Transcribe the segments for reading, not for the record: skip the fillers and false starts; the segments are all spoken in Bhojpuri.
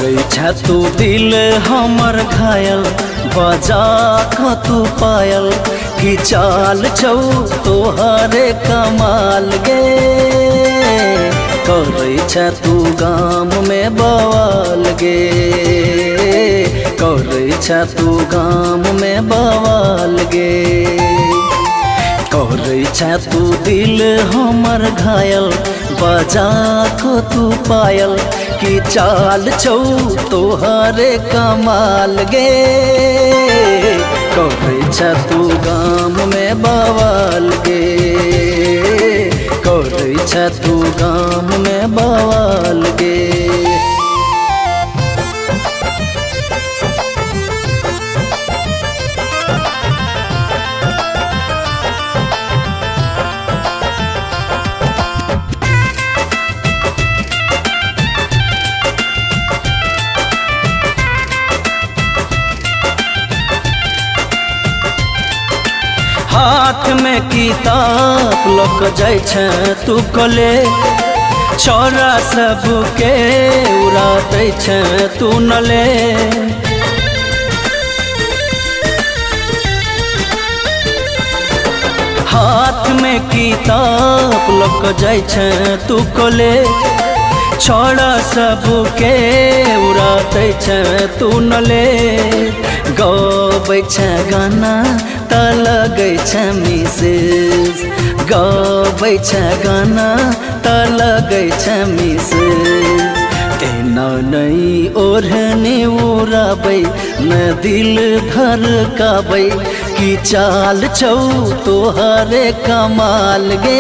करे छ तू दिल हमर घायल बजा क तू पायल कि चाल छौ तोहरे कमाल गे। करे छ तू गाम में बवाल गे, करे छ तू गाम में बवाल गे। करे छ तू दिल हमर घायल बजा को तू पायल कि चाल छौ तोहरे कमाल गे। करे छ तू गाम में बवाल गे, करे छ तू गाम में बवाल गे। हाथ में किताब लक जाय छ तू कले, छोरा सबके उड़ा दै छ तू नले। हाथ में किताब लक जाय छ तू कले, छोरा सबके उड़ा दै छ तू नले। गबै छ गाना त लगै छ मिसेज, गबै छ गाना त लगै छ मिसेज। तेना नै ओढ़नी उड़ाबै न दिल धड़काबै कि चाल छौ तोहरे कमाल गे।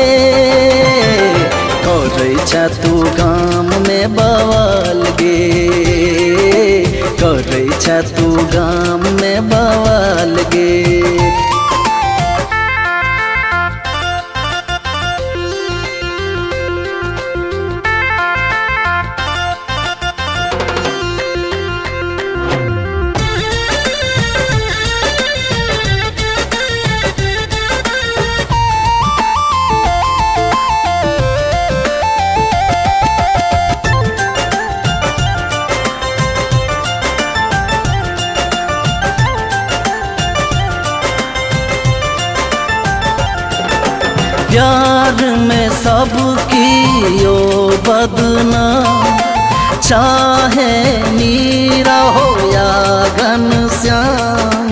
करे छ तू गाम में बवाल गे, करे छ तू गाम में बवाल गे। प्यार में सबकी यो बदनाम, चाहे मीरा हो या घनश्याम।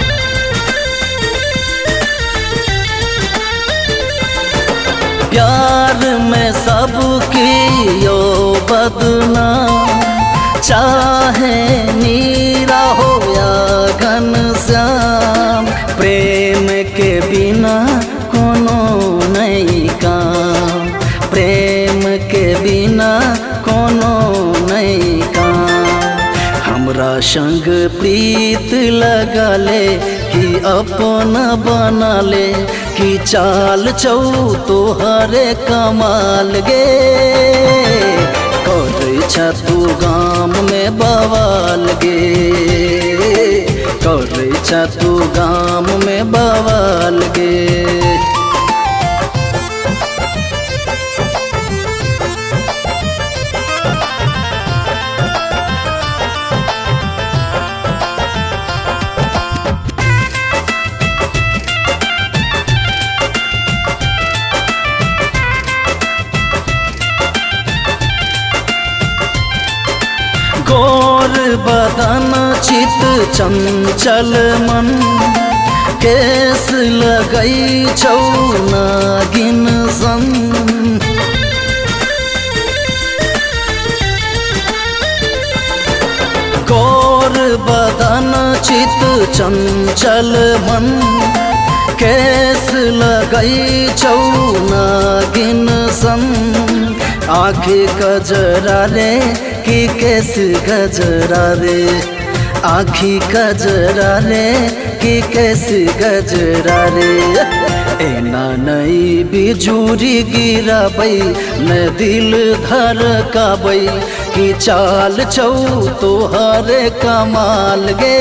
प्यार में सबकी यो बदनाम, चाहे मीरा हो या घनश्याम। प्रेम के बिना कोनो नहीं काम, प्रेम के बिना कोनो नहीं काम। हमरा संग प्रीत लगा ले कि अपना बना ले कि चाल छौ तोहरे कमाल गे। करे छ तू गाम में बवाल गे, करे छ तू गाम में बवाल गे। गोर बदन चित चंचल मन, केस लगई छौ नागिन सन। गोर बदन चित चंचल मन, केस लगई छौ नागिन सन। आँखें गजरा रे कि केस गजरा रे, आँखी गजरा रे कि केस गजरा रे। एना नई बिजुरी गिराबै न दिल धड़काबै कि चाल छौ तोहरे कमाल गे।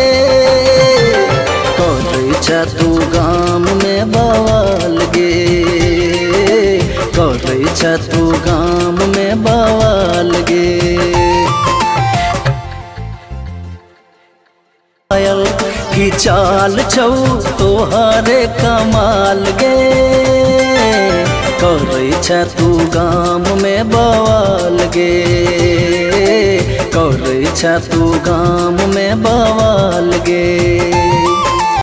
करे छ तू गाम में बवाल गे, करे छ तू गाम में बवाल गे। चाल छौ तोहरे कमाल गे। करै छ तू गाम में बवाल गे, करै छ तू गाम में बवाल गे।